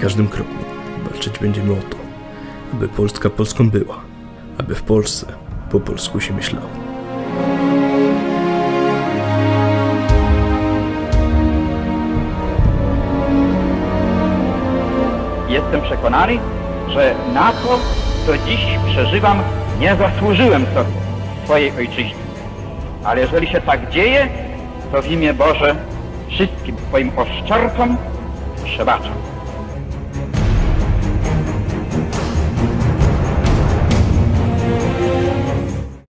każdym kroku walczyć będziemy o to, aby Polska Polską była, aby w Polsce po polsku się myślało. Jestem przekonany, że na to, co dziś przeżywam, nie zasłużyłem sobie w swojej ojczyźnie. Ale jeżeli się tak dzieje, to w imię Boże wszystkim Twoim oszczercom przebaczam.